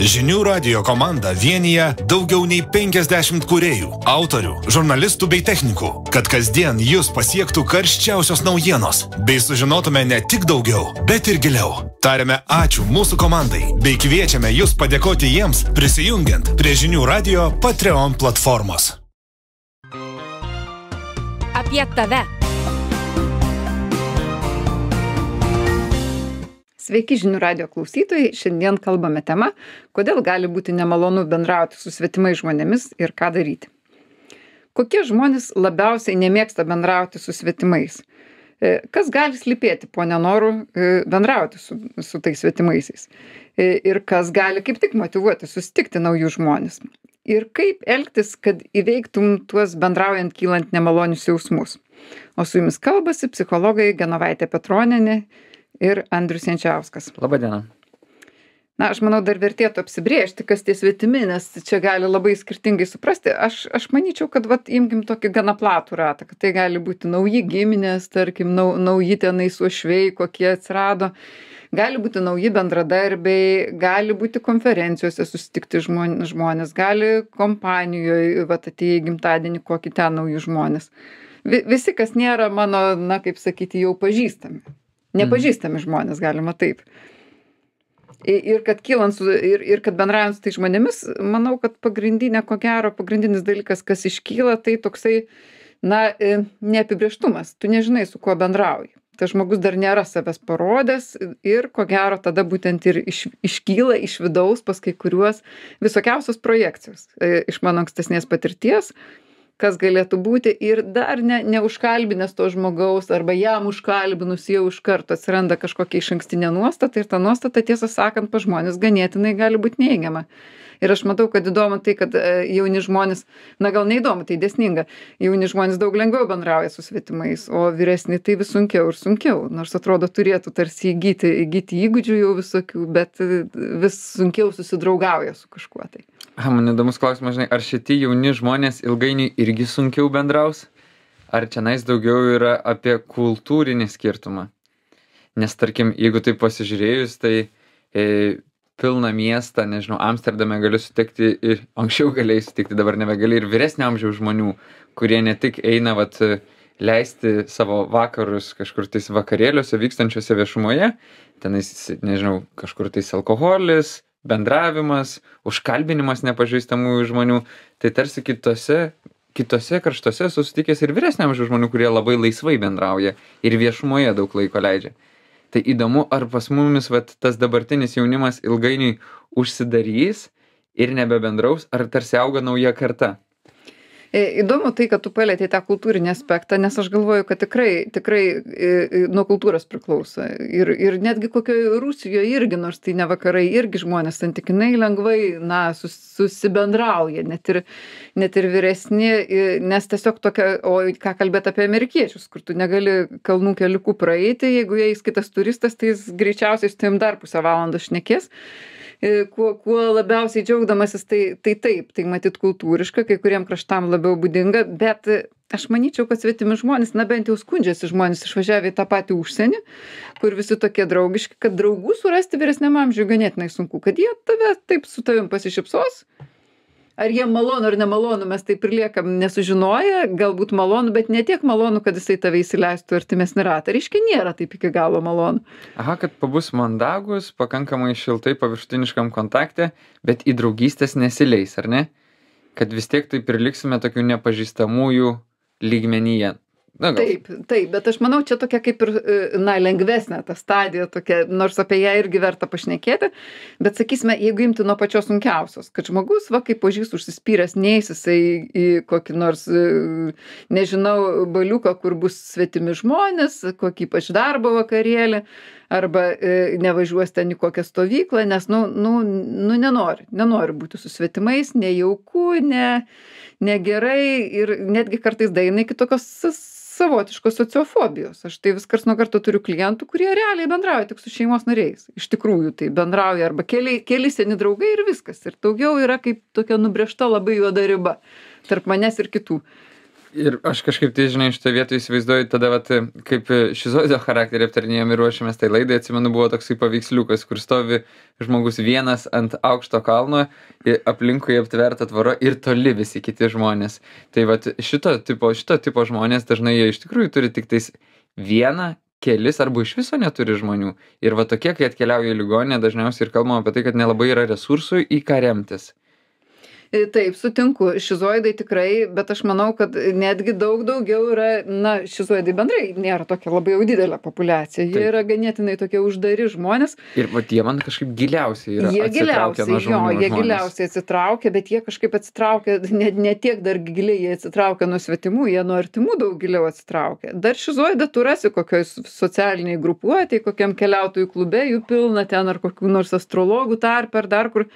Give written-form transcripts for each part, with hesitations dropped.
Žinių radijo komanda vienija daugiau nei 50 kūrėjų, autorių, žurnalistų bei technikų, kad kasdien jūs pasiektų karščiausios naujienos, bei sužinotume ne tik daugiau, bet ir giliau. Tariame ačiū mūsų komandai, bei kviečiame jūs padėkoti jiems, prisijungiant prie Žinių radijo Patreon platformos. Apie tave. Sveiki žinių radijo klausytojai, šiandien kalbame tema, kodėl gali būti nemalonu bendrauti su svetimais žmonėmis ir ką daryti. Kokie žmonės labiausiai nemėgsta bendrauti su svetimais? Kas gali slypėti po nenoru bendrauti su tais svetimaisiais? Ir kas gali kaip tik motyvuoti susitikti naujus žmones? Ir kaip elgtis, kad įveiktum tuos bendraujant kylant nemalonius jausmus? O su jumis kalbasi psichologai Genovaitė Petronienė ir Andrius Jančiauskas. Labadiena. Na, aš manau, dar vertėtų apsibrėžti, kas tie svetimi, nes čia gali labai skirtingai suprasti. Aš manyčiau, kad imkim tokį gana platų ratą, kad tai gali būti nauji giminės, tarkim, nauji tenais uošviai, kokie atsirado. Gali būti nauji bendradarbiai, gali būti konferencijose susitikti žmonės, gali kompanijoje, atėjai gimtadienį, kokį ten naujų žmonės. Visi, kas nėra mano, kaip sakyti, jau pažįstami. Nepažįstami žmonės, galima taip. Ir kad kad bendraujant su tai žmonėmis, manau, kad pagrindinis dalykas, kas iškyla, tai toksai, neapibrėžtumas. Tu nežinai, su kuo bendrauji. Tas žmogus dar nėra savęs parodęs ir ko gero tada būtent ir iškyla iš vidaus pas kai kuriuos visokiausios projekcijos. Iš mano ankstesnės patirties, kas galėtų būti ir dar neužkalbinęs to žmogaus arba jam užkalbinus jau iš karto atsiranda kažkokia išankstinė nuostata ir ta nuostata, tiesą sakant, pas žmonės ganėtinai gali būti neigiama. Ir aš matau, kad įdomu tai, kad jauni žmonės, gal neįdomu, tai dėsninga, jauni žmonės daug lengviau bendrauja su svetimais, o vyresni tai vis sunkiau ir sunkiau, nors atrodo turėtų tarsi įgyti įgūdžių jau visokių, bet vis sunkiau susidraugauja su kažkuo tai. Man įdomus klausimas, žinai, ar šitie jauni žmonės ilgainiui irgi sunkiau bendraus? Ar čionais daugiau yra apie kultūrinį skirtumą? Nes, tarkim, jeigu taip pasižiūrėjus, tai pilną miestą, nežinau, Amsterdame gali sutikti ir anksčiau galėjai sutikti, dabar nebegali ir vyresnio amžiaus žmonių, kurie ne tik eina leisti savo vakarus kažkur tais vakarėliuose vykstančiuose viešumoje, tenais, nežinau, kažkur tais alkoholis, bendravimas, užkalbinimas nepažįstamų žmonių, tai tarsi kitose kraštuose susitikęs ir vyresnio amžiaus žmonių, kurie labai laisvai bendrauja ir viešumoje daug laiko leidžia. Tai įdomu, ar pas mumis tas dabartinis jaunimas ilgainiui užsidarys ir nebebendraus, ar tarsi auga nauja karta? Įdomu tai, kad tu palietei tą kultūrinį aspektą, nes aš galvoju, kad tikrai nuo kultūros priklauso. Ir netgi kokioje Rusijoje irgi, nors tai ne vakarai, irgi žmonės santykinai lengvai, susibendrauja, net ir vyresni, nes tiesiog tokia, o ką kalbėti apie amerikiečius, kur tu negali kalnų keliukų praeiti, jeigu eis kitas turistas, tai jis greičiausiai su tavim dar pusę valandos šnekės. Kuo labiausiai džiaugdamasis, tai taip, tai matyt kultūriška, kai kuriem kraštam labiau būdinga, bet aš manyčiau, kad svetimi žmonės, bent jau skundžiasi žmonės išvažiavę į tą patį užsienį, kur visi tokie draugiški, kad draugų surasti vyresniam amžiui ganėtinai sunku, kad jie taip su tavim pasišypsos. Ar jie malonu ar nemalonu, mes taip ir liekam nesužinoję, galbūt malonu, bet ne tiek malonu, kad jisai tave įsileistų artimesnį ratą. Reiškia, nėra taip iki galo malonu. Aha, kad pabus mandagus, pakankamai šiltai paviršutiniškam kontakte, bet į draugystės nesileis, ar ne? Kad vis tiek taip ir liksime tokių nepažįstamųjų lygmenyje. Taip, bet aš manau, čia tokia kaip ir, lengvesnė ta stadija tokia, nors apie ją irgi verta pašnekėti, bet sakysime, jeigu imti nuo pačios sunkiausios, kad žmogus, kaip ožys užsispyręs, neis jisai į kokį nors, nežinau, baliuką, kur bus svetimi žmonės, kokį ypač darbo vakarėlį, arba nevažiuos ten į kokią stovyklą, nes, nenori būti su svetimais, nejauku, negerai ir netgi kartais daeina iki tokios savotiškos sociofobijos. Aš tai vis karts nuo karto turiu klientų, kurie realiai bendrauja tik su šeimos nariais. Iš tikrųjų tai bendrauja arba keli seni draugai ir viskas. Ir daugiau yra kaip tokia nubrėžta labai juoda riba tarp manęs ir kitų. Ir aš kažkaip tai, žinai, šitoje vietoje įsivaizduoju, tada, vat, kaip šizoido charakterį aptarinėjom ir ruošiamės tai laidai, atsimenu, buvo toksai paveiksliukas, kur stovi žmogus vienas ant aukšto kalno, aplinkui aptverta tvora ir toli visi kiti žmonės. Tai vat, šito tipo žmonės dažnai jie iš tikrųjų turi tik tais vieną, kelis arba iš viso neturi žmonių. Ir va tokie, kai atkeliauja į ligoninę, dažniausiai ir kalbama apie tai, kad nelabai yra resursų į ką remtis. Taip, sutinku, šizoidai tikrai, bet aš manau, kad netgi daug daugiau yra, šizoidai bendrai nėra tokia labai jau didelė populiacija. Jie yra ganėtinai tokie uždari žmonės. Ir vat jie man kažkaip giliausiai yra atsitraukę nuo žmonių. Jie giliausiai atsitraukia, bet jie kažkaip atsitraukia, ne tiek dar giliai jie atsitraukia nuo svetimų, jie nuo artimų daug giliau atsitraukia. Dar šizoidą tu rasi kokioj socialiniai grupuotėj, kokiam keliautojų klube, jų pilna ten ar kokių nors astrologų tarpe ar dar kur.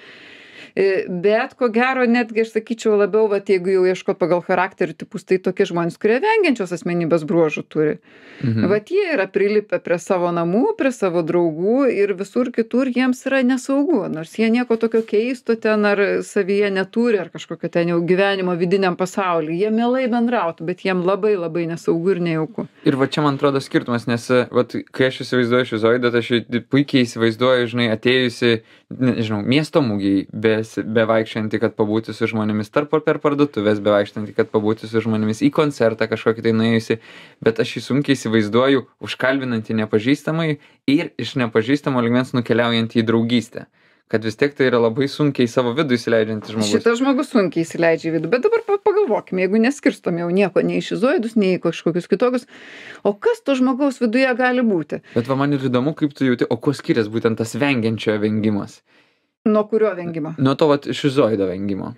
Bet ko gero netgi aš sakyčiau labiau, vat, jeigu jau ieškot pagal charakterių tipus, tai tokie žmonės, kurie vengiančios asmenybės bruožų turi. Vat jie yra prilipę prie savo namų, prie savo draugų ir visur kitur jiems yra nesaugu, nors jie nieko tokio keisto ten ar savyje neturi, ar kažkokio ten jau gyvenimo vidiniam pasaulyje. Jie mielai bendrautų, bet jiem labai labai nesaugu ir nejauku. Ir va čia man atrodo skirtumas, nes vat, kai aš įsivaizduoju šizoidą, tai aš puikiai įsivaizduoju, žinai, atėjusi, nežinau, miesto mūgiai, bevaikščianti, kad pabūti su žmonėmis per parduotuvės, bevaikščianti, kad pabūti su žmonėmis į koncertą kažkokį tai nuėjusi, bet aš jį sunkiai įsivaizduoju užkalbinantį nepažįstamai ir iš nepažįstamo lygmens nukeliaujantį į draugystę. Kad vis tiek tai yra labai sunkiai savo vidų įsileidžiantis žmogus. Šitas žmogus sunkiai įsileidžia į vidų, bet dabar pagalvokime, jeigu neskirstom jau nieko, nei šizoidus, nei kažkokius kitokius, o kas to žmogaus viduje gali būti? Bet va man ir įdomu, kaip tu jauti, o kuo skiriasi būtent tas vengiančiojo vengimas? Nuo kurio vengimo? Nuo to vat šizoido vengimo.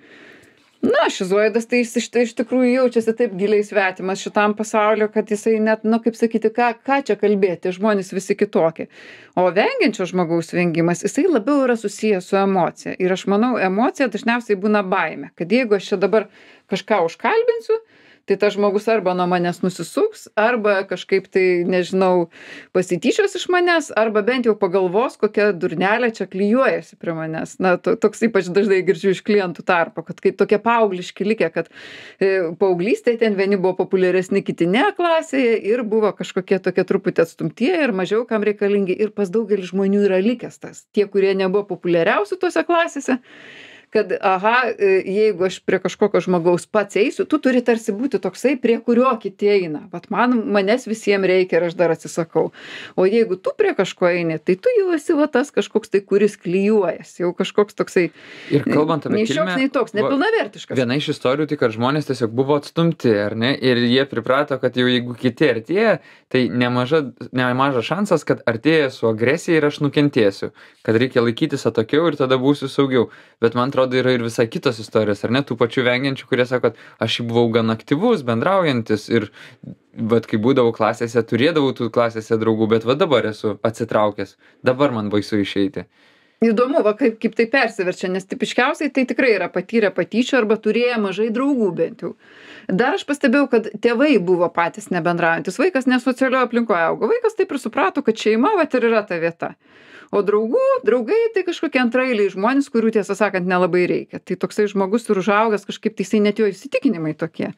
Šizoidas tai jis iš tikrųjų jaučiasi taip giliai svetimas šitam pasauliu, kad jisai net, kaip sakyti, ką čia kalbėti, žmonės visi kitokie. O vengiančio žmogaus vengimas, jisai labiau yra susijęs su emocija. Ir aš manau, emocija dažniausiai būna baimė, kad jeigu aš čia dabar kažką užkalbinsiu, tai tas žmogus arba nuo manęs nusisuks, arba kažkaip tai, nežinau, pasityčios iš manęs, arba bent jau pagalvos, kokia durnelė čia klijuojasi prie manęs. Toks ypač dažnai girdžiu iš klientų tarpo, kad kai tokie paaugliški likę, kad paauglystėje ten vieni buvo populiaresni, kiti ne klasėje ir buvo kažkokie tokie truputį atstumtieji ir mažiau kam reikalingi. Ir pas daugelį žmonių yra likęs tas. Tie, kurie nebuvo populiariausi tose klasėse, kad, jeigu aš prie kažkokio žmogaus pats eisiu, tu turi tarsi būti toksai, prie kurio kiti eina. Vat manęs visiems reikia ir aš dar atsisakau. O jeigu tu prie kažko eini, tai tu jau esi va tas kažkoks tai, kuris klijuojasi, jau kažkoks toksai. Ir kalbant apie nei šioks, nei toks, nepilnavertiškas. Viena iš istorijų, tai kad žmonės tiesiog buvo atstumti, ar ne? Ir jie priprato, kad jau jeigu kiti artėja, tai nemažas šansas, kad artėja su agresija ir aš nukentėsiu. Kad reikia laikytis atokiau ir tada būsiu saugiau. Bet man atrodo, yra ir visai kitos istorijos, ar ne, tų pačių vengiančių, kurie sako, kad aš buvau gan aktyvus, bendraujantis ir, bet kai būdavau klasėse, turėdavau tų klasėse draugų, bet va dabar esu atsitraukęs, dabar man baisu išeiti. Įdomu, kaip tai persiverčia, nes tipiškiausiai tai tikrai yra patyrę patyčių arba turėję mažai draugų bent jau. Dar aš pastebėjau, kad tėvai buvo patys nebendraujantis, vaikas nesocialioje aplinkoje augo, vaikas taip ir suprato, kad šeima vat ir yra ta vieta. O draugai tai kažkokie antraeiliai žmonės, kurių tiesą sakant nelabai reikia. Tai toksai žmogus ir užaugęs kažkaip tai jisai net jo įsitikinimai tokie.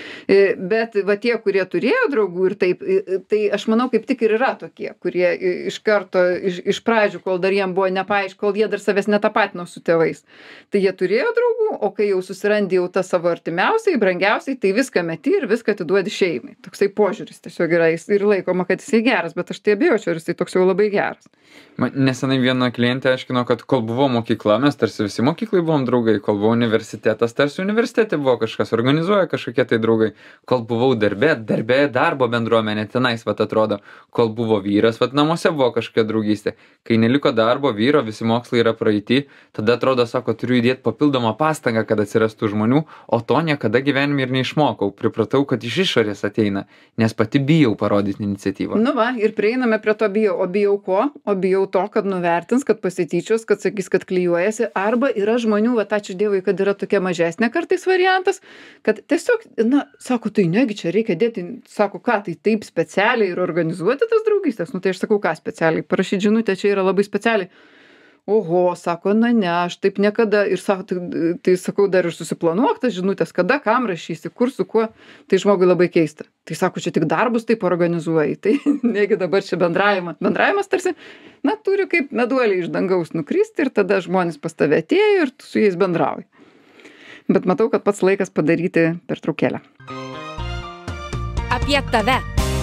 Bet va tie, kurie turėjo draugų ir taip, tai aš manau kaip tik ir yra tokie, kurie iš karto, iš pradžių, kol dar jiem buvo nepaaišku, kol jie dar savęs netapatino su tėvais. Tai jie turėjo draugų, o kai jau susirandi jau tą savo artimiausiai, brangiausiai, tai viską meti ir viską atiduodi šeimai. Toksai požiūris tiesiog yra ir laikoma, kad jisai geras, bet aš tai abejočiau, ar jisai toks jau labai geras. Nesenai viena klientė aiškino, kad kol buvo mokykla, mes tarsi visi mokyklai buvom draugai, kol buvo universitetas, tarsi universitete buvo kažkas, organizuoja kažkokie tai draugai, kol buvau darbo bendruomenė, tenais vat atrodo, kol buvo vyras, vat namuose buvo kažkokia draugystė. Kai neliko darbo, vyro, visi mokslai yra praeiti, tada atrodo, sako, turiu įdėti papildomą pastangą, kad atsirastų žmonių, o to niekada gyvenime ir neišmokau. Pripratau, kad iš išorės ateina, nes pati bijau parodyti iniciatyvą. Ir prieiname prie to bijau. O bijau ko? O bijau to, kad nuvertins, kad pasityčios, kad sakys, kad klijuojasi, arba yra žmonių, va ačiū Dievui, kad yra tokia mažesnė kartais variantas, kad tiesiog, sako, tai negi čia reikia dėti, sako, ką, tai taip specialiai ir organizuoti tas draugystės, tai aš sakau, ką specialiai, parašyti žinutę čia yra labai specialiai. Oho, sako, na ne, aš taip niekada. Ir sako, tai sakau, dar ir susiplanuok tas žinutės, kada, kam rašysi, kur, su kuo. Tai žmogui labai keista. Tai sako, čia tik darbus taip organizuoji. Tai negi dabar čia bendravimą. Bendravimas tarsi, na, turi kaip meduoliai iš dangaus nukristi ir tada žmonės pas tave atėjo ir tu su jais bendrauji. Bet matau, kad pats laikas padaryti pertraukėlę. Apie tave.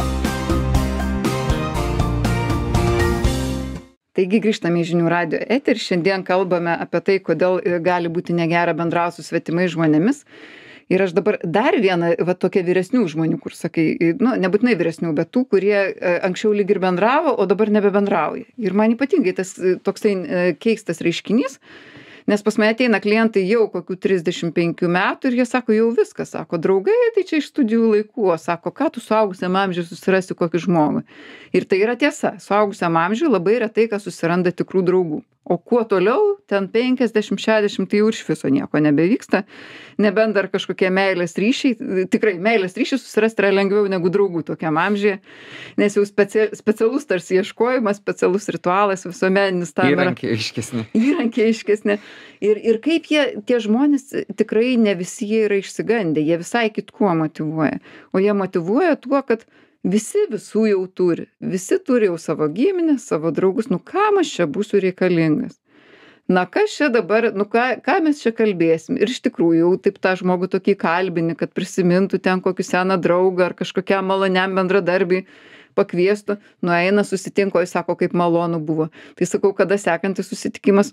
Taigi grįžtame į Žinių radijo eterį. Šiandien kalbame apie tai, kodėl gali būti negera bendrauti su svetimais žmonėmis. Ir aš dabar dar vieną, va tokia vyresnių žmonių, kur sakai, nu, nebūtinai vyresnių, bet tų, kurie anksčiau lyg ir bendravo, o dabar nebebendrauja. Ir man ypatingai tas toksai keistas reiškinys, nes pas mane ateina klientai jau kokių 35 metų ir jie sako, jau viskas, sako, draugai, tai čia iš studijų laikų, o sako, ką tu suaugusiam amžiui susirasi kokį žmogų. Ir tai yra tiesa, suaugusiam amžiui labai retai, kas susiranda tikrų draugų. O kuo toliau, ten 50-60, tai jau iš viso nieko nebevyksta, nebent dar kažkokie meilės ryšiai, tikrai meilės ryšiai susirasti yra lengviau negu draugų tokiam amžiuje, nes jau specialus tarsi ieškojimas, specialus ritualas visuomeninis tam yra. Įrankiai aiškesni. Ir kaip tie žmonės tikrai ne visi jie yra išsigandę, jie visai kitkuo motyvuoja. O jie motyvuoja tuo, kad visi visų jau turi. Visi turi jau savo giminės, savo draugus. Nu, kam aš čia būsiu reikalingas? Na, kas čia dabar, nu, ką mes čia kalbėsim? Ir iš tikrųjų jau taip tą žmogų tokį kalbini, kad prisimintų ten kokį seną draugą ar kažkokiam maloniam bendradarbį pakviestų. Nueina, susitinko, jis sako, kaip malonu buvo. Tai sakau, kada sekantis susitikimas?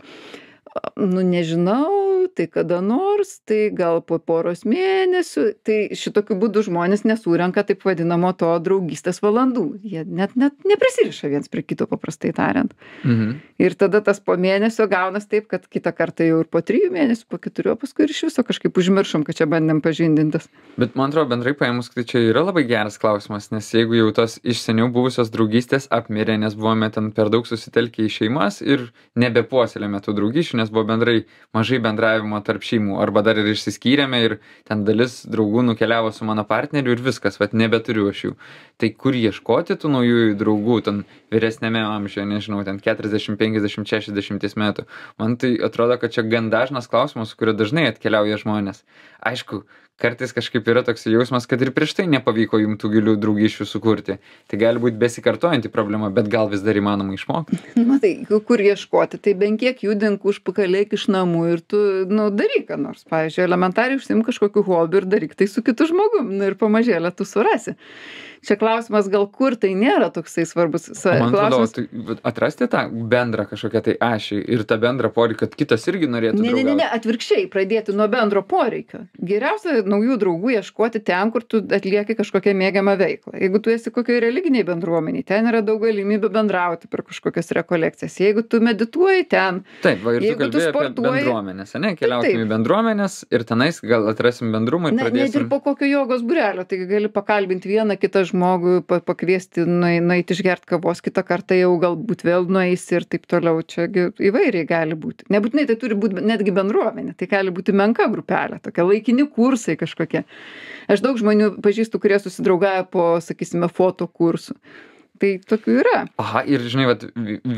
Nu, nežinau, tai kada nors, tai gal po poros mėnesių. Tai šitokiu būdu žmonės nesurenka taip vadinamo to draugystės valandų. Jie net neprisiriša viens prie kito, paprastai tariant. Mhm. Ir tada tas po mėnesio gaunas taip, kad kitą kartą jau ir po 3 mėnesių, po 4, paskui ir iš viso kažkaip užmiršom, kad čia bandėm pažindintis. Bet man atrodo, bendrai paėmus, tai čia yra labai geras klausimas, nes jeigu jau tos iš seniau buvusios draugystės apmirė, nes buvome ten per daug susitelkę į šeimas ir nebepuoselėme tų draugysčių, nes buvo bendrai mažai bendravimo tarp šeimų, arba dar ir išsiskyrėme ir ten dalis draugų nukeliavo su mano partneriu ir viskas, vat nebeturiu aš jų. Tai kur ieškoti tų naujųjų draugų, ten vyresnėme amžiuje, nežinau, ten 40, 50, 60 metų. Man tai atrodo, kad čia gan dažnas klausimas, su kuriuo dažnai atkeliauja žmonės. Aišku, kartais kažkaip yra toks jausmas, kad ir prieš tai nepavyko jums tų gilių draugysčių sukurti. Tai gali būti besikartojanti problema, bet gal vis dar įmanoma išmokti. Na tai, kur ieškoti, tai bent kiek judink užpakalėk iš namų ir tu, nu, daryk ką nors. Pavyzdžiui, elementariai užsiimk kažkokiu hobiu ir daryk tai su kitu žmogum, nu, ir pamažėlę tu surasi. Čia klausimas, gal kur tai nėra toksai svarbus Man atrodo, klausimas. tai atrasti tą bendrą kažkokią tai ašį ir tą bendrą poreikį, kad kitas irgi norėtų draugauti. Ne, atvirkščiai, pradėti nuo bendro poreikio. Geriausia naujų draugų ieškoti ten, kur tu atlieki kažkokią mėgiamą veiklą. Jeigu tu esi kokioje religiniai bendruomeniai, ten yra daug galimybių bendrauti per kažkokias rekolekcijas. Jeigu tu medituoji ten, Taip, va, ir tu jeigu tu kalbėjai apie sportuoji, bendruomenės, ne? Keliaukim į bendruomenės ir tenais gal atrasim bendrumą ir net ir pradėsim. po kokio jogos būrelio, tai gali pakalbinti vieną kitą žmogų, pakviesti nueiti išgerti kavos, kitą kartą jau galbūt vėl nueisi ir taip toliau. Čia įvairiai gali būti. Nebūtinai tai turi būti netgi bendruomenė, tai gali būti menka grupelė, tokia laikini kursai kažkokie. Aš daug žmonių pažįstu, kurie susidraugauja po, sakysime, foto kursų. Tai tokių yra. Aha, ir žinai, vat,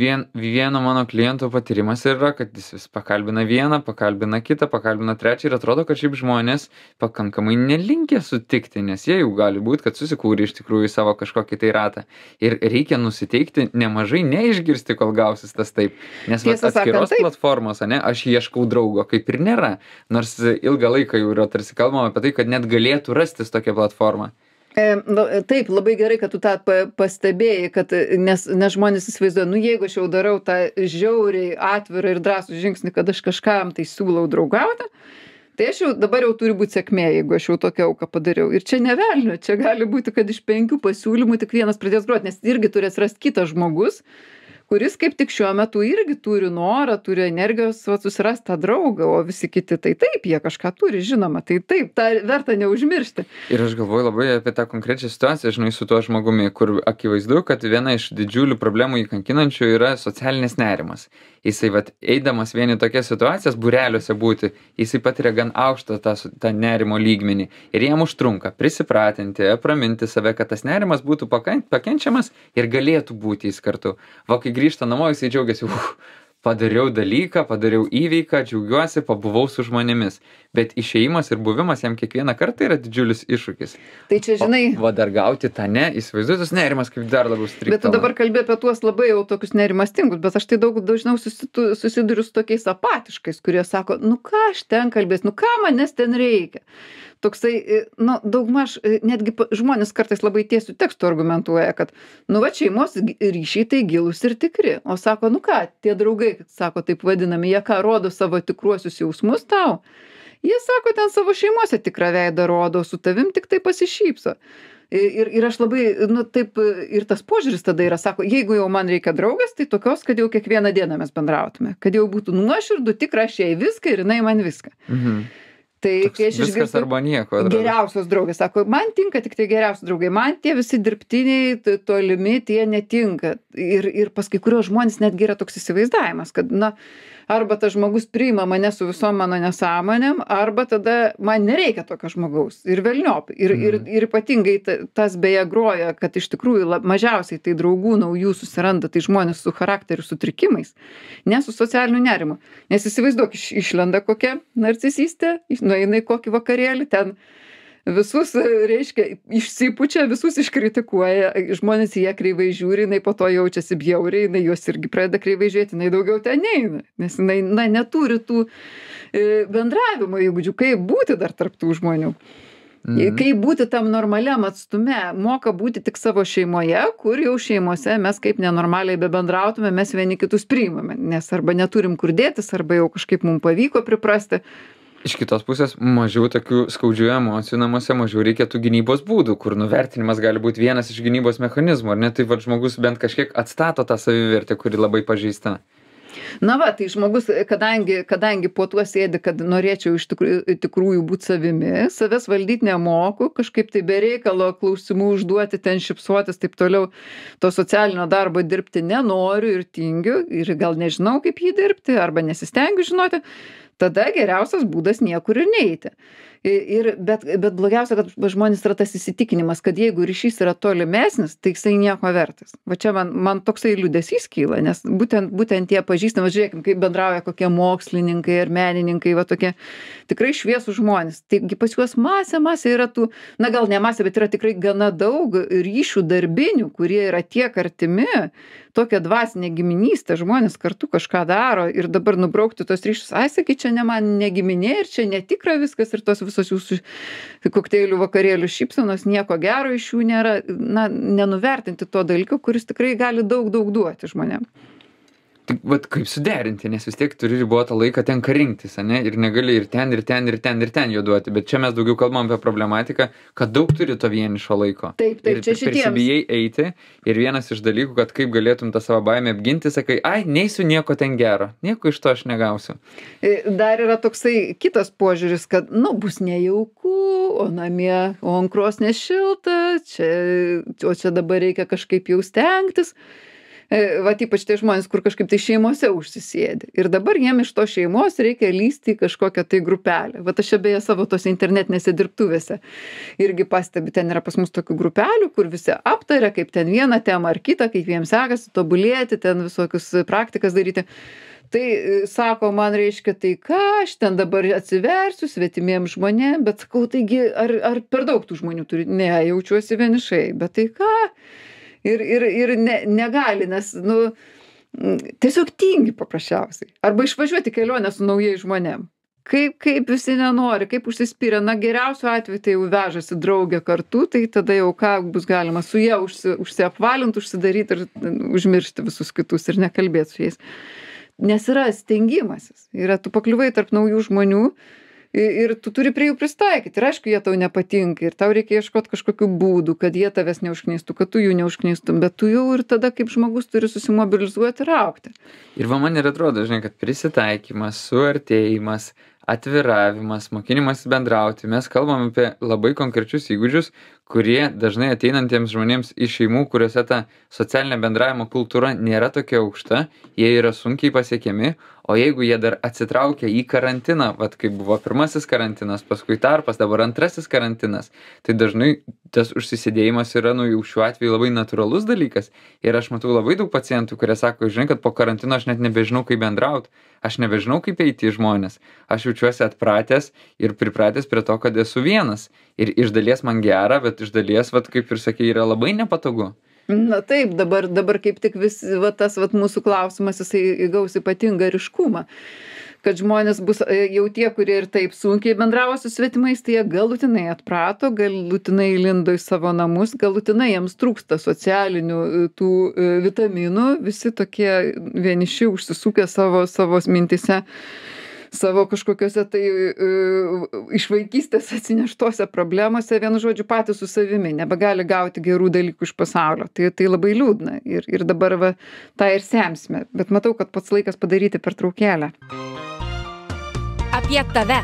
vieno mano kliento patyrimas yra, kad jis vis pakalbina vieną, pakalbina kitą, pakalbina trečią ir atrodo, kad šiaip žmonės pakankamai nelinkę sutikti, nes jie jau gali būti, kad susikūrė iš tikrųjų savo kažkokį tai ratą. Ir reikia nusiteikti nemažai neišgirsti, kol gausis tas taip. Nes vat, Tiesą sakant, atskiros taip. platformos, ne, aš ieškau draugo, kaip ir nėra. Nors ilgą laiką jau yra tarsi kalbama apie tai, kad net galėtų rastis tokia platforma. Taip, labai gerai, kad tu tą pastebėjai, kad, nes žmonės įsivaizduoja, nu jeigu aš jau darau tą žiauriai atvirą ir drąsų žingsnį, kad aš kažkam tai siūlau draugauti, tai aš jau dabar jau turi būti sėkmė, jeigu aš jau tokią auką padariau. Ir čia ne velnio, čia gali būti, kad iš 5 pasiūlymų tik vienas pradės groti, nes irgi turės rasti kitas žmogus, kuris kaip tik šiuo metu irgi turi norą, turi energijos susirasti tą draugą, o visi kiti tai taip, jie kažką turi, žinoma, tai taip, tą verta neužmiršti. Ir aš galvoju labai apie tą konkrečią situaciją, žinai, su tuo žmogumi, kur akivaizdu, kad viena iš didžiulių problemų įkankinančių yra socialinis nerimas. Jisai, vat, eidamas vieni tokias situacijas, būreliuose būti, jisai patiria gan aukštą tą nerimo lygmenį. Ir jam užtrunka prisipratinti, apraminti save, kad tas nerimas būtų pakenčiamas ir galėtų būti jis kartu. Va, kai grįžta namo, jisai džiaugiasi, padariau dalyką, padariau įveiką, džiaugiuosi, pabuvau su žmonėmis. Bet išėjimas ir buvimas jam kiekvieną kartą yra didžiulis iššūkis. Tai čia, žinai... Va dar gauti tą ne, įsivaizduotas nerimas kaip dar labiau striktama. Bet tu dabar kalbė apie tuos labai jau tokius nerimastingus, bet aš tai dažniau susiduriu su tokiais apatiškais, kurie sako, nu ką aš ten kalbės, nu ką manęs ten reikia. Toksai, nu, daugmaž, netgi žmonės kartais labai tiesių tekstų argumentuoja, kad, nu, va, šeimos ryšiai tai gilūs ir tikri. O sako, nu ką, tie draugai, sako, taip vadinami, jie ką rodo savo tikruosius jausmus tau. Jie, sako, ten savo šeimose tikrą veidą rodo, su tavim tik tai pasišypso. Ir aš labai, nu, taip, ir tas požiūris tada yra, sako, jeigu jau man reikia draugas, tai tokios, kad jau kiekvieną dieną mes bendrautume. Kad jau būtų nuoširdų, tikra, aš jai viską ir jinai man viską. Mhm. Tai kai aš viskas arba nieko. Geriausios draugės, sako, man tinka tik tai geriausi draugai, man tie visi dirbtiniai, tolimi, tie netinka. Ir pas kai kurios žmonės netgi yra toks įsivaizdavimas, kad, na, arba tas žmogus priima mane su visom mano nesąmonėm, arba tada man nereikia tokio žmogaus. Ir velniop. Ir ypatingai tas beje groja, kad iš tikrųjų mažiausiai tai draugų naujų susiranda, tai žmonės su charakterių sutrikimais, ne su socialiniu nerimu. Nes įsivaizduok, išlenda kokia narcisistė, nueina į kokį vakarėlį, ten visus, reiškia, išsipučia, visus iškritikuoja, žmonės į ją kreivai žiūri, jinai po to jaučiasi bjauriai, jinai juos irgi pradeda kreivai žiūrėti, jinai daugiau ten neina, nes jinai, na, neturi tų bendravimo įgūdžių, kaip būti dar tarp tų žmonių. Kaip būti tam normaliam atstume, moka būti tik savo šeimoje, kur jau šeimose mes kaip nenormaliai bebendrautume, mes vieni kitus priimame, nes arba neturim kur dėtis, arba jau kažkaip mums pavyko priprasti. Iš kitos pusės, mažiau tokių skaudžių emocijų namuose, mažiau reikia tų gynybos būdų, kur nuvertinimas gali būti vienas iš gynybos mechanizmų, ar ne? Tai va, žmogus bent kažkiek atstato tą savivertę, kuri labai pažeista. Na va, tai žmogus, kadangi po tuo sėdi, kad norėčiau iš tikrųjų būti savimi, savęs valdyti nemoku, kažkaip tai be reikalo klausimų užduoti, ten šipsuotis, taip toliau, to socialinio darbo dirbti nenoriu ir tingiu, ir gal nežinau, kaip jį dirbti, arba nesistengiu žinoti, tada geriausias būdas niekur ir neiti. Bet blogiausia, kad žmonės yra tas įsitikinimas, kad jeigu ryšys yra tolimesnis, tai jisai nieko vertas. Va čia man toksai liūdesys kyla, nes būtent tie pažįstami, žiūrėkim, kaip bendrauja kokie mokslininkai ar menininkai, va tokie tikrai šviesūs žmonės. Taigi pas juos masė yra tų, na gal ne masė, bet yra tikrai gana daug ryšių darbinių, kurie yra tiek artimi, tokia dvasinė giminystė, žmonės kartu kažką daro ir dabar nubraukti tos ryšius, ai sakai, čia ne man negiminė ir čia netikra viskas ir tos visos jūsų kokteilių vakarėlių šypsenos, nieko gero iš jų nėra, na, nenuvertinti to dalyko, kuris tikrai gali daug duoti žmonėm. Tik vat kaip suderinti, nes vis tiek turi ribotą laiką tenka rinktis, ane, ir negali ir ten jo duoti, bet čia mes daugiau kalbam apie problematiką, kad daug turi to vienišo laiko. Taip, čia šitiems. Persibijai eiti ir vienas iš dalykų, kad kaip galėtum tą savo baimę apginti, sakai, ai, neisiu nieko ten gero, nieko iš to aš negausiu. Dar yra toksai kitas požiūris, kad, nu, bus nejauku, o namie, o ant krosnės šilta, o čia dabar reikia kažkaip jau stengtis. Vat ypač tie žmonės, kur kažkaip tai šeimose užsisėdi. Ir dabar jiem iš to šeimos reikia lysti į kažkokią tai grupelę. Vat aš čia beje savo tose internetinėse dirbtuvėse irgi pastebiu, ten yra pas mus tokių grupelių, kur visi aptaria, kaip ten vieną temą ar kitą, kaip jiems sekasi tobulėti, ten visokius praktikas daryti. Tai sako, man reiškia, tai ką aš ten dabar atsiversiu svetimiem žmonėm, bet sakau, taigi, ar per daug tų žmonių turi? Ne, jaučiuosi vienišai, bet tai ką? Ir negali, nes, nu, tiesiog tingi paprasčiausiai. Arba išvažiuoti kelionę su naujais žmonėm. Kaip visi nenori, kaip užsispyrę. Na, geriausiu atveju tai jau vežasi draugę kartu, tai tada jau ką bus galima su jie užsiapvalinti, užsidaryti ir užmiršti visus kitus ir nekalbėti su jais. Nes yra stengimasis. Tu pakliuvai tarp naujų žmonių, ir tu turi prie jų pristaikyti. Ir aišku, jie tau nepatinka. Ir tau reikia ieškoti kažkokių būdų, kad jie tavęs neužknistų, kad tu jų neužknistum. Bet tu jau ir tada kaip žmogus turi susimobilizuoti ir augti. Ir va man ir atrodo, žinai, kad prisitaikymas, suartėjimas, atviravimas, mokinimas bendrauti. Mes kalbam apie labai konkrečius įgūdžius, kurie dažnai ateinantiems žmonėms iš šeimų, kuriuose ta socialinė bendravimo kultūra nėra tokia aukšta, jie yra sunkiai pasiekiami, o jeigu jie dar atsitraukia į karantiną, vat kaip buvo pirmasis karantinas, paskui tarpas, dabar antrasis karantinas, tai dažnai tas užsisėdėjimas yra, jau šiuo atveju labai natūralus dalykas. Ir aš matau labai daug pacientų, kurie sako, žinai, kad po karantino aš net nebežinau, kaip bendrauti, aš nebežinau, kaip eiti į žmonės. Aš jaučiuosi atpratęs ir pripratęs prie to, kad esu vienas. Ir iš dalies man gera, bet iš dalies, vat kaip ir sakei, yra labai nepatogu. Na taip, dabar kaip tik tas mūsų klausimas, jisai įgaus ypatingą ryškumą, kad žmonės bus jau tie, kurie ir taip sunkiai bendravo su svetimais, tai jie galutinai atprato, galutinai lindo į savo namus, galutinai jiems trūksta socialinių tų vitaminų, visi tokie vieniši užsisukę savo mintise, savo kažkokiuose tai iš vaikystės atsineštose problemose, vienu žodžiu, patys su savimi, nebegali gauti gerų dalykų iš pasaulio. Tai labai liūdna ir dabar tą ir semsime. Bet matau, kad pats laikas padaryti pertraukėlę. Apie tave.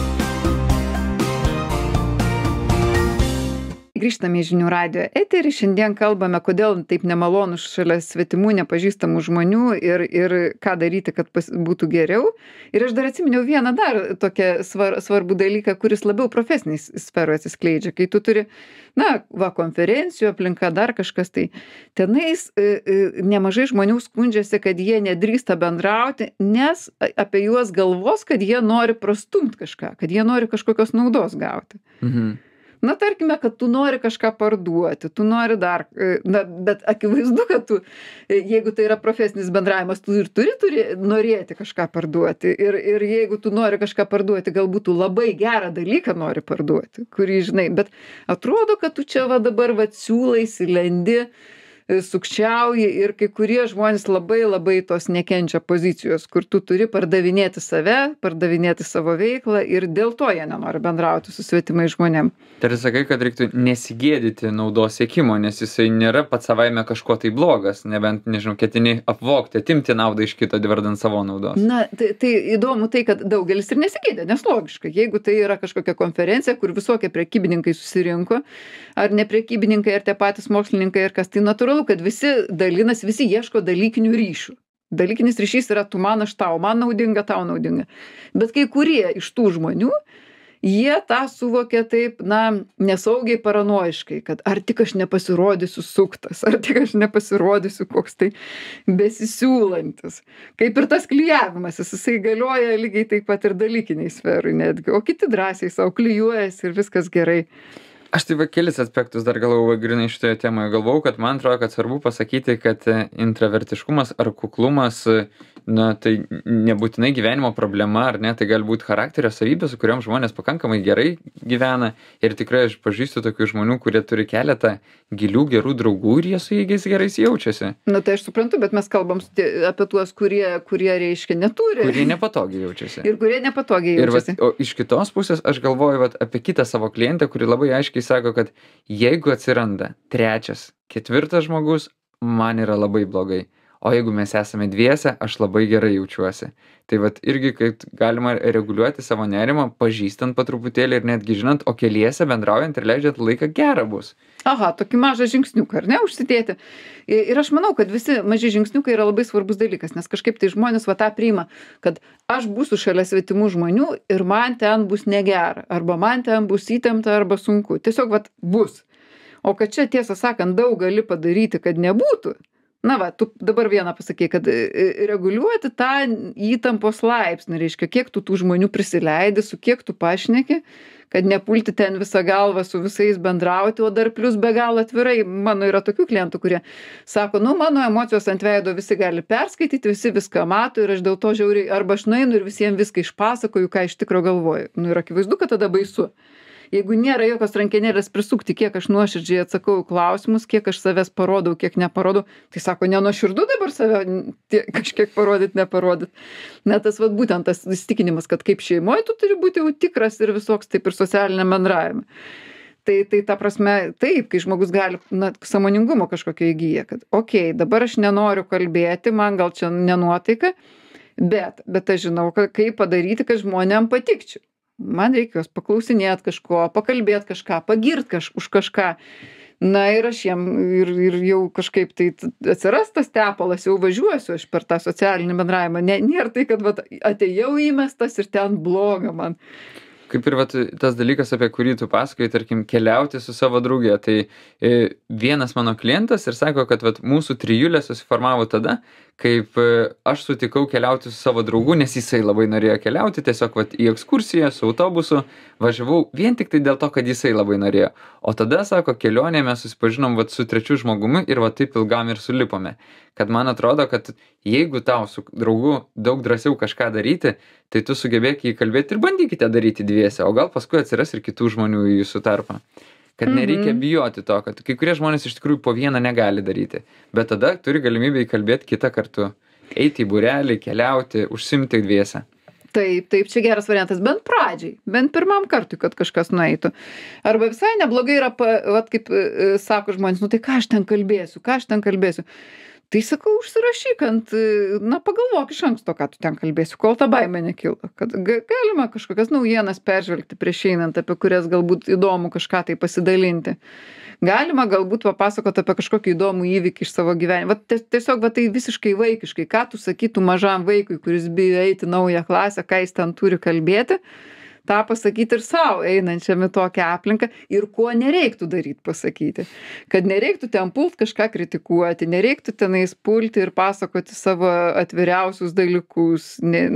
Grįžtame į Žinių radijo eterį. Šiandien kalbame, kodėl taip nemalonu šalia svetimų, nepažįstamų žmonių ir ką daryti, kad būtų geriau. Ir aš dar atsiminiau vieną dar tokią svarbų dalyką, kuris labiau profesiniai sferoje atsiskleidžia. Kai tu turi, konferencijų aplinka, dar kažkas, tai tenais nemažai žmonių skundžiasi, kad jie nedrįsta bendrauti, nes apie juos galvos, kad jie nori prastumti kažką, kad jie nori kažkokios naudos gauti. Mhm. Na, tarkime, kad tu nori kažką parduoti, tu nori dar, bet akivaizdu, kad tu, jeigu tai yra profesinis bendravimas, tu ir turi norėti kažką parduoti. Ir jeigu tu nori kažką parduoti, galbūt tu labai gerą dalyką nori parduoti, kurį žinai, bet atrodo, kad tu čia dabar siūlaisi, lendi, sukčiauji ir kai kurie žmonės labai tos nekenčia pozicijos, kur tu turi pardavinėti save, pardavinėti savo veiklą ir dėl to jie nenori bendrauti su svetimais žmonėm. Tai sakai, kad reiktų nesigėdyti naudos siekimo, nes jisai nėra pats savaime kažko tai blogas, nebent, nežinau, ketini apvogti, atimti naudą iš kito, vardant savo naudos. Na, tai įdomu tai, kad daugelis ir nesigėdė, nes logiška, jeigu tai yra kažkokia konferencija, kur visokie prekybininkai susirinko, ar ne prekybininkai, ar tie patys mokslininkai, ar kas, tai natūralu, kad visi dalinasi, visi ieško dalykinių ryšių. Dalykinis ryšys yra tu man, aš tau, man naudinga, tau naudinga. Bet kai kurie iš tų žmonių, jie tą suvokia taip, nesaugiai paranoiškai, kad ar tik aš nepasirodysiu suktas, ar tik aš nepasirodysiu koks tai besisiūlantis. Kaip ir tas klijavimas, jisai galioja lygiai taip pat ir dalykiniai sferai netgi, o kiti drąsiai savo klijuojasi ir viskas gerai. Aš tai kelis aspektus dar galvoju grinai šitoje temoje. Galvau, kad man atrodo, kad svarbu pasakyti, kad intravertiškumas ar kuklumas, tai nebūtinai gyvenimo problema, ar ne, tai gali būti charakterio savybė, su kuriuom žmonės pakankamai gerai gyvena. Ir tikrai aš pažįstu tokių žmonių, kurie turi keletą gilių gerų draugų ir jie su jais gerai jaučiasi. Na tai aš suprantu, bet mes kalbam apie tuos, kurie reiškia neturi. Kurie nepatogiai jaučiasi. Ir kurie nepatogiai jaučiasi. O iš kitos pusės aš galvoju apie kitą savo klientę, kuri labai aiškiai sako, kad jeigu atsiranda trečias, ketvirtas žmogus, man yra labai blogai. O jeigu mes esame dviese, aš labai gerai jaučiuosi. Tai irgi, kaip galima reguliuoti savo nerimą, pažįstant po truputėlį ir netgi žinant, o keliese bendraujant ir leidžiant laiką gera bus. Aha, tokį mažą žingsniuką, ar ne, užsidėti. Ir aš manau, kad visi maži žingsniukai yra labai svarbus dalykas, nes kažkaip tai žmonės tą priima, kad aš būsiu šalia svetimų žmonių ir man ten bus negera, arba man ten bus įtempta, arba sunku. Tiesiog bus. O kad čia, tiesą sakant, daug gali padaryti, kad nebūtų. Tu dabar vieną pasakei, kad reguliuoti tą įtampos laipsnį, reiškia, kiek tu tų žmonių prisileidi, su kiek tu pašneki, kad nepulti ten visą galvą su visais bendrauti, o dar plus be galo atvirai. Mano yra tokių klientų, kurie sako, mano emocijos ant veido visi gali perskaityti, visi viską mato ir aš dėl to žiauriai, arba aš nueinu ir visiems viską išpasakoju, ką iš tikro galvoju. Ir akivaizdu, kad tada baisu. Jeigu nėra jokios rankenėlės prisukti, kiek aš nuoširdžiai atsakau klausimus, kiek aš savęs parodau, kiek neparodau, tai sako, nenuoširdu dabar save kažkiek parodyt, neparodyt. Net tas būtent tas įsitikinimas, kad kaip šeimoje tu turi būti jau tikras ir visoks, taip ir socialiniam bendravime. Tai ta prasme, taip, kai žmogus gali, sąmoningumo kažkokio įgyja, kad dabar aš nenoriu kalbėti, man gal čia nenuotaika, bet aš žinau, kaip padaryti, kad žmonėm patikčiau. man reikia juos paklausinėt kažko, pakalbėt kažką, pagirt už kažką. Na ir aš jiem ir jau kažkaip tai atsiras tas tepalas, jau važiuosiu aš per tą socialinį bendravimą. Nėra tai, kad vat, atėjau įmestas ir ten bloga man. Kaip ir vat, tas dalykas, apie kurį tu pasakoji, tarkim, keliauti su savo drauge. Tai vienas mano klientas ir sako, kad vat, mūsų trijulė susiformavo tada, kaip aš sutikau keliauti su savo draugu, nes jisai labai norėjo keliauti, tiesiog vat, į ekskursiją su autobusu važiavau vien tik tai dėl to, kad jisai labai norėjo. O tada, sako, kelionėje mes susipažinom vat, su trečiu žmogumi ir vat, taip ilgam ir sulipome. Kad man atrodo, kad jeigu tau su draugu daug drąsiau kažką daryti, tai tu sugebėk jį kalbėti ir bandykite daryti dviese, o gal paskui atsiras ir kitų žmonių į jūsų tarpą. Kad nereikia bijoti to, kad kai kurie žmonės iš tikrųjų po vieną negali daryti, bet tada turi galimybę įkalbėti kitą kartu, eiti į būrelį, keliauti, užsimti dviese. Taip, čia geras variantas, bent pradžiai, bent pirmam kartui, kad kažkas nueitų. Arba visai neblogai yra, vat kaip sako žmonės, nu tai ką aš ten kalbėsiu. Tai sakau, užsirašyk pagalvok iš anksto, ką tu ten kalbėsi, kol ta baimė nekilo. Kad galima kažkokias naujienas peržvelgti prieš einant, apie kurias galbūt įdomu kažką tai pasidalinti. Galima galbūt papasakoti apie kažkokį įdomų įvykį iš savo gyvenimo. Tiesiog tai visiškai vaikiškai, ką tu sakytum mažam vaikui, kuris bijo eiti naują klasę, ką jis ten turi kalbėti. tą pasakyti ir sau einančiam į tokią aplinką ir ko nereiktų daryt pasakyti. Kad nereiktų ten pult kažką kritikuoti, nereiktų tenais pulti ir pasakoti savo atviriausius dalykus.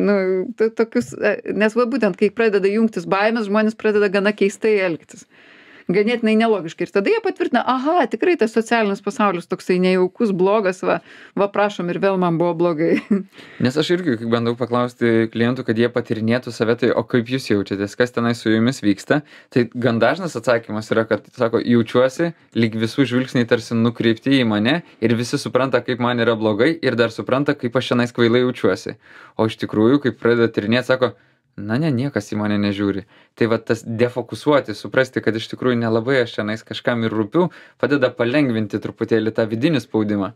Tokius, nes va būtent, kai pradeda jungtis baimės, žmonės pradeda gana keistai elgtis. Ganėtinai nelogiškai. Ir tada jie patvirtina, aha, tikrai tas socialinis pasaulis toksai nejaukus, blogas, va prašom ir vėl man buvo blogai. Nes aš irgi bandau paklausti klientų, kad jie patirinėtų save, tai o kaip jūs jaučiatės, kas tenai su jumis vyksta. Tai gan dažnas atsakymas yra, kad, sako, jaučiuosi, lyg visų žvilgsniai tarsi nukreipti į mane ir visi supranta, kaip man yra blogai ir dar supranta, kaip aš šiandien kvailai jaučiuosi. O iš tikrųjų, kai pradeda tyrinėti, sako, niekas į mane nežiūri. Tai va tas defokusuoti, suprasti, kad iš tikrųjų nelabai aš šiandien kažkam ir rūpiu, padeda palengvinti truputėlį tą vidinį spaudimą.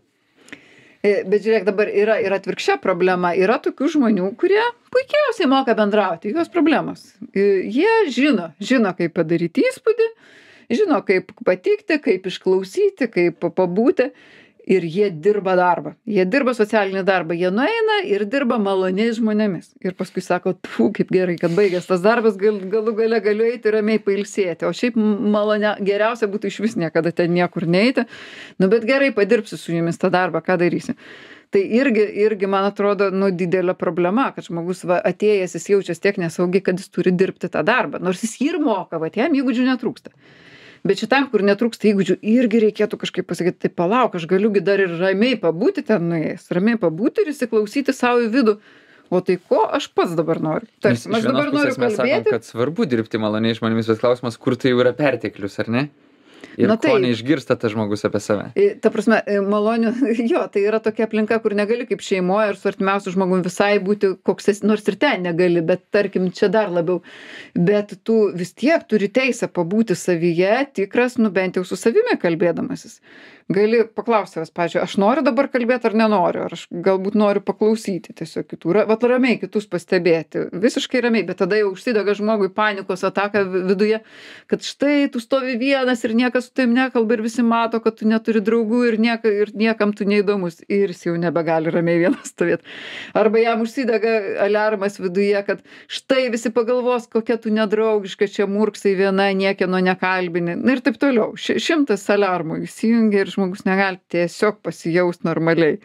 Bet žiūrėk, dabar yra ir atvirkščia problema. Yra tokių žmonių, kurie puikiausiai moka bendrauti, jos problemos. Jie žino, kaip padaryti įspūdį, žino, kaip patikti, kaip išklausyti, kaip pabūti. Ir jie dirba darbą. Jie dirba socialinį darbą. Jie nueina ir dirba maloniais žmonėmis. Ir paskui sako, kaip gerai, kad baigęs tas darbas, galų gale galiu eiti ramiai pailsėti. O šiaip geriausia būtų iš vis niekada ten niekur neiti. Bet gerai, padirbsiu su jumis tą darbą, ką darysi. Tai irgi man atrodo, didelė problema, kad žmogus atėjęs, jis jaučiasi tiek nesaugiai, kad jis turi dirbti tą darbą. Nors jis jį ir moka, jam įgūdžių netrūksta. Bet šitam, kur netrūksta įgūdžių, irgi reikėtų kažkaip pasakyti, tai palauk, aš galiu dar ir ramiai pabūti ten nuėjęs, ramiai pabūti ir įsiklausyti savo į vidų. O tai ko aš pats dabar noriu? Tarsi, aš dabar noriu kalbėti. Mes sakom, kad svarbu dirbti maloniai žmonėmis, bet klausimas, kur tai jau yra perteklius, ar ne? Ir ko neišgirsta tas žmogus apie save. Ta prasme, malonių, tai yra tokia aplinka, kur negali kaip šeimoje ir su artimiausiu žmogum visai būti koks esi, nors ir ten negali, bet tarkim, čia dar labiau. Bet tu vis tiek turi teisę pabūti savyje, tikras, bent jau su savimi kalbėdamasis. Gali paklausti savęs, pavyzdžiui, aš noriu dabar kalbėti ar nenoriu, ar aš galbūt noriu paklausyti tiesiog kitų, ramiai kitus pastebėti, visiškai ramiai, bet tada jau užsidega žmogui panikos ataka viduje, kad štai tu stovi vienas ir niekas su tavim nekalba ir visi mato, kad tu neturi draugų ir niekam tu neįdomus ir jis jau nebegali ramiai vienas stovėti. Arba jam užsidega aliarmas viduje, kad štai visi pagalvos, kokia tu nedraugiška, čia murksai viena, niekieno nekalbini ir taip toliau. 100 aliarmų įsijungia ir žmogus negali tiesiog pasijaust normaliai.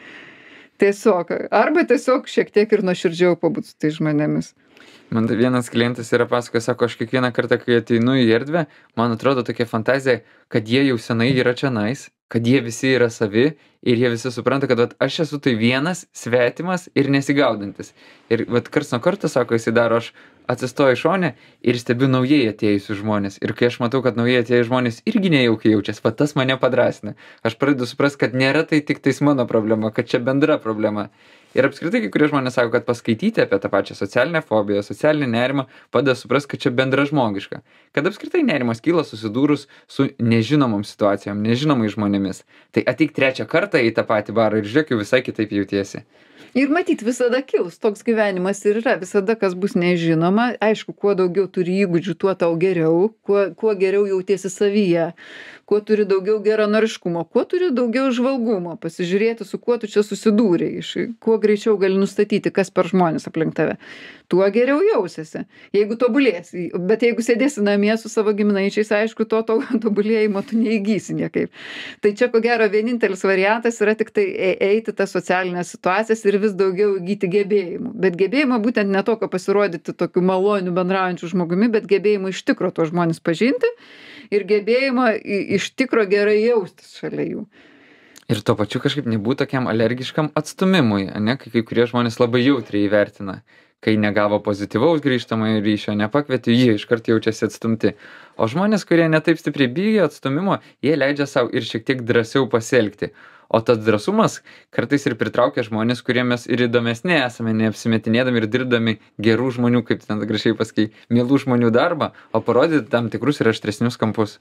Arba tiesiog šiek tiek ir nuoširdžiau pabūt su tai žmonėmis. Man tai vienas klientas yra pasakojęs, sako, aš kiekvieną kartą, kai ateinu į erdvę, man atrodo tokia fantazija, kad jie jau senai yra čionais, kad jie visi yra savi ir jie visi supranta, kad aš esu tai vienas, svetimas ir nesigaudantis. Ir karts nuo karto, sako, jis daro, aš atsistoju šone ir stebiu naujai atėjusius žmonės. Ir kai aš matau, kad naujai atėjus žmonės irgi nejaukiai jaučiasi, tas mane padrasina. Aš pradedu suprasti, kad nėra tai tik tais mano problema, kad čia bendra problema. Ir apskritai kai kurie žmonės sako, kad paskaityti apie tą pačią socialinę fobiją, socialinį nerimą padeda suprasti, kad čia bendražmogiška. Kad apskritai nerimas kyla susidūrus su nežinomom situacijom, nežinomais žmonėmis. Tai ateik trečią kartą į tą patį barą ir žiūrėk, jau visai kitaip jautiesi. Ir matyt, visada kils, toks gyvenimas ir yra, visada kas bus nežinoma, aišku, kuo daugiau turi įgūdžių, tuo tau geriau, kuo geriau jautiesi savyje, kuo turi daugiau geranoriškumo, kuo turi daugiau žvalgumo, pasižiūrėti, su kuo tu čia susidūrei, kuo greičiau gali nustatyti, kas per žmonės aplink tave, tuo geriau jausiesi, jeigu tobulėsi, bet jeigu sėdėsi namie su savo giminaičiais, aišku, to tobulėjimo tu neįgysi niekaip. Tai čia, ko gero, vienintelis variantas yra tik tai eiti tas socialinės situacijas ir vis daugiau įgyti gebėjimų. Bet gebėjimą būtent ne tokio pasirodyti tokiu maloniu bendraujančiu žmogumi, bet gebėjimą iš tikro to žmonės pažinti ir gebėjimą iš tikro gerai jaustis šalia jų. Ir tuo pačiu kažkaip nebūt tokiam alergiškam atstumimui, ne? Kai kurie žmonės labai jautriai įvertina. Kai negavo pozityvaus grįžtamojo ryšio, nepakvietė, jie iškart jaučiasi atstumti. O žmonės, kurie netaip stipriai bijo atstumimo, jie leidžia savo ir šiek tiek drąsiau pasielgti. O tas drąsumas kartais ir pritraukia žmonės, kurie mes ir įdomesni esame, neapsimetinėdami ir dirbdami gerų žmonių, kaip ten gražiai pasakai, mielų žmonių darbą, o parodyti tam tikrus ir aštresnius kampus.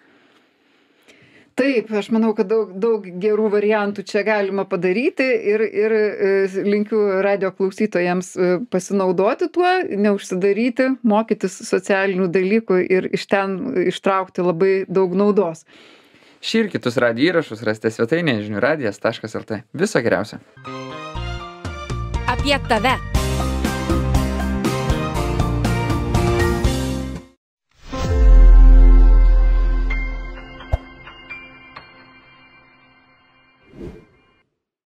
Taip, aš manau, kad daug gerų variantų čia galima padaryti ir linkiu radijo klausytojams pasinaudoti tuo, neužsidaryti, mokytis socialinių dalykų ir iš ten ištraukti labai daug naudos. Šį ir kitus radijo įrašus rasite svetainėje žinių radijas.lt. Viso geriausio. Apie tave.